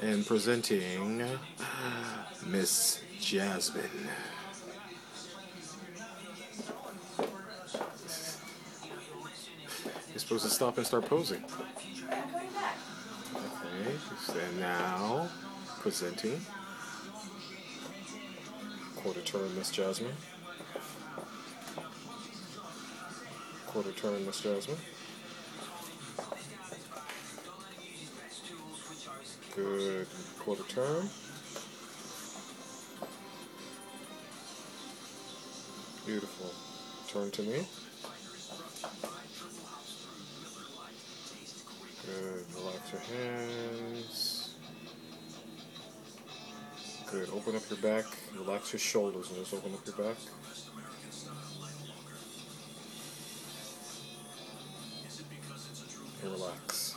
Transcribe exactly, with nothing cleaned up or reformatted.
And presenting Miss Jasmine. You're supposed to stop and start posing. Okay, and now presenting quarter turn Miss Jasmine. Quarter turn Miss Jasmine. Good quarter turn. Beautiful. Turn to me. Good. Relax your hands. Good. Open up your back. Relax your shoulders and just open up your back. And relax.